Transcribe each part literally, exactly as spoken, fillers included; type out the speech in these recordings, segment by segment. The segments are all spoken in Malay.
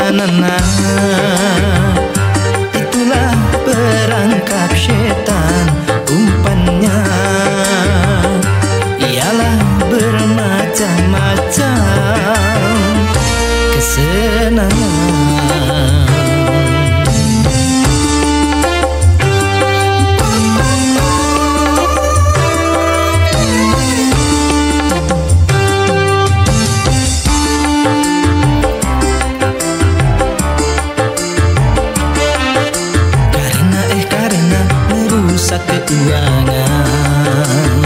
na na. Itulah perangkap syaitan, umpannya ialah bermacam-macam kesenangan. Keuangan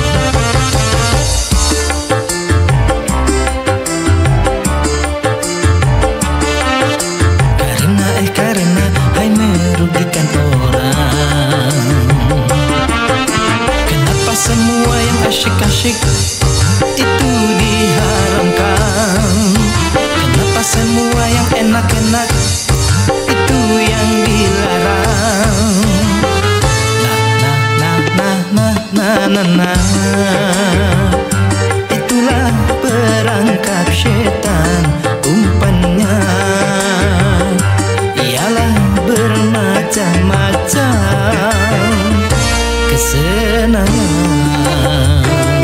karena eh karena hai merugikan orang. Kenapa semua yang asyik-asyik itu diharamkan? Kenapa semua yang enak-enak itu yang dilarang? Na na na, itulah perangkap syaitan, umpannya ialah bermacam-macam kesenangan.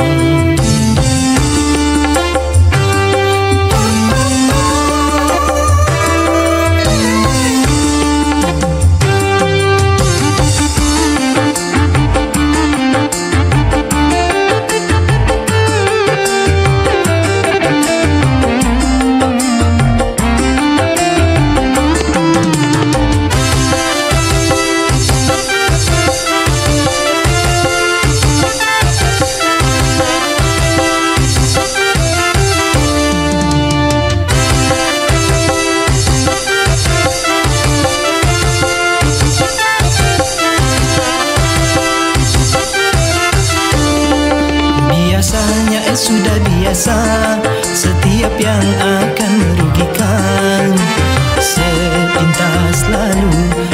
Biasanya eh sudah biasa, setiap yang akan merugikan sepintas lalu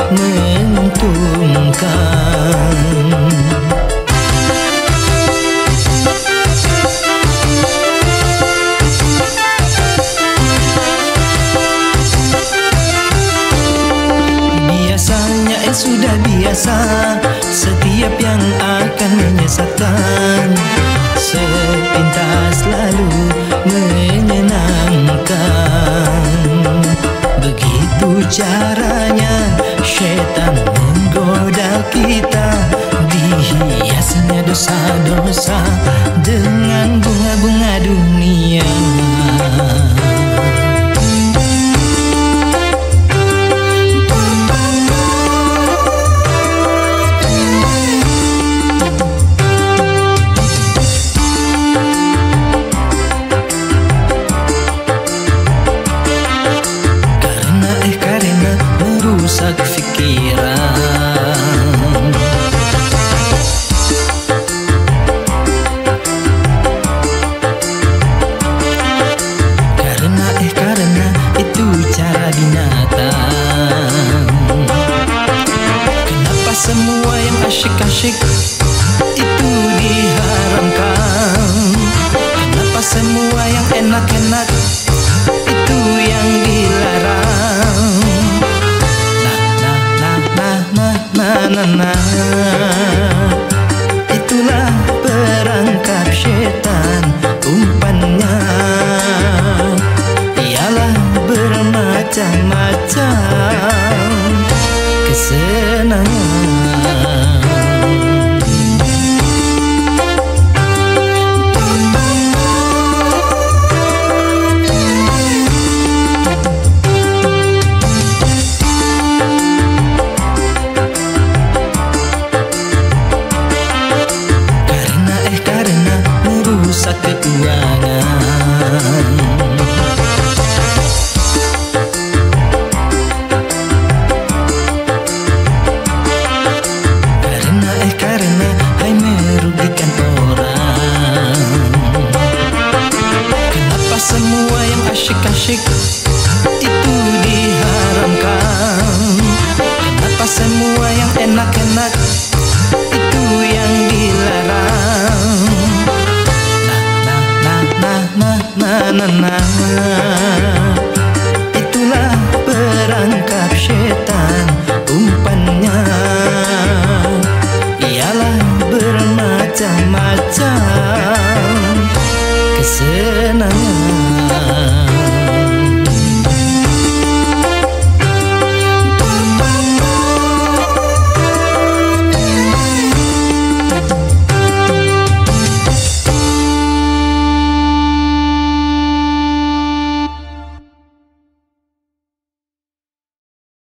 menguntungkan. Biasanya eh sudah biasa, setiap yang akan menyesatkan sepintas lalu menyenangkan. Begitu caranya syaitan menggoda kita, dihiasnya dosa-dosa dengan bunga-bunga dunia. Merusak fikiran. Karena eh karena itu cara binatang. Kenapa semua yang asyik-asyik itu diharamkan? Kenapa semua yang enak-enak itu yang dilarang? Na na, itulah perangkap syaitan, umpannya ialah bermacam-macam kesenangan. Merusak keuangan. Karena eh karena hai merugikan orang. Kenapa semua yang asyik-asyik itu diharamkan? Kenapa semua yang enak-enak itu yang dilarang? Na na na, itulah setan.